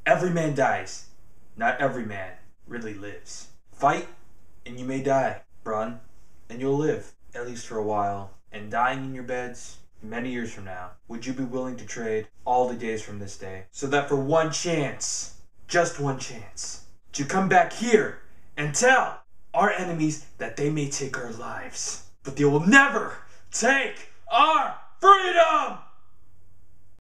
Every man dies. Not every man really lives. Fight, and you may die. Run, and you'll live, at least for a while. And dying in your beds, many years from now, would you be willing to trade all the days from this day so that for one chance, just one chance, to come back here and tell our enemies that they may take our lives, but they will never take our freedom!